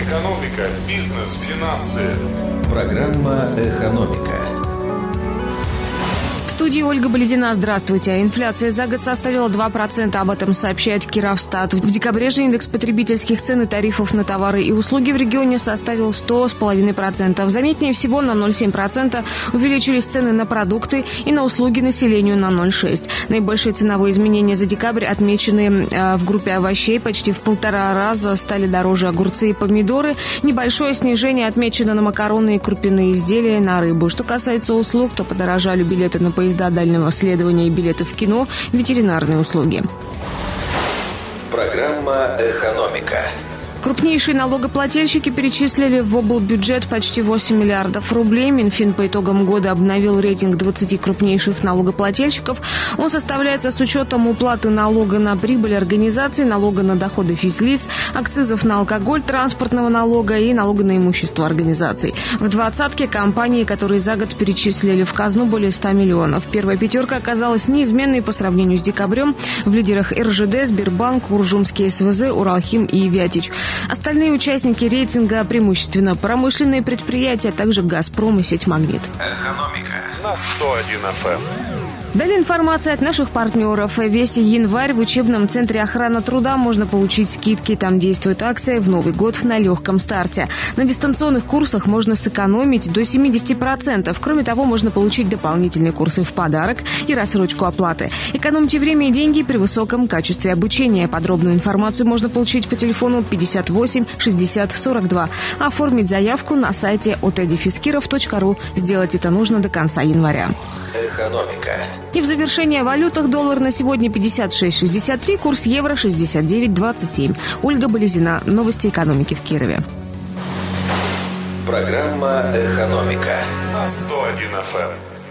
Экономика, бизнес, финансы. Программа «Экономика». В студии Ольга Болезина. Здравствуйте. Инфляция за год составила 2%. Об этом сообщает Кировстат. В декабре же индекс потребительских цен и тарифов на товары и услуги в регионе составил 100,5%. Заметнее всего на 0,7% увеличились цены на продукты и на услуги населению на 0,6%. Наибольшие ценовые изменения за декабрь отмечены в группе овощей. Почти в 1,5 раза стали дороже огурцы и помидоры. Небольшое снижение отмечено на макароны и крупяные изделия, на рыбу. Что касается услуг, то подорожали билеты на поезда дальнего следования и билеты в кино, ветеринарные услуги. Программа «Экономика». Крупнейшие налогоплательщики перечислили в облбюджет почти 8 миллиардов рублей. Минфин по итогам года обновил рейтинг 20 крупнейших налогоплательщиков. Он составляется с учетом уплаты налога на прибыль организаций, налога на доходы физлиц, акцизов на алкоголь, транспортного налога и налога на имущество организаций. В двадцатке компании, которые за год перечислили в казну более 100 миллионов. Первая пятерка оказалась неизменной по сравнению с декабрем. В лидерах РЖД, Сбербанк, Уржумский СВЗ, Уралхим и Вятич. Остальные участники рейтинга преимущественно промышленные предприятия, а также «Газпром» и сеть «Магнит». Экономика на 101 FM. Далее информация от наших партнеров. Весь январь в учебном центре охраны труда можно получить скидки. Там действует акция в Новый год на легком старте. На дистанционных курсах можно сэкономить до 70%. Кроме того, можно получить дополнительные курсы в подарок и рассрочку оплаты. Экономьте время и деньги при высоком качестве обучения. Подробную информацию можно получить по телефону 58 60 42. Оформить заявку на сайте otdefискиров.ру. Сделать это нужно до конца января. «Экономика». И в завершение о валютах. Доллар на сегодня 56.63, курс евро 69.27. Ольга Болезина. Новости экономики в Кирове. Программа «Экономика» на 101 FM.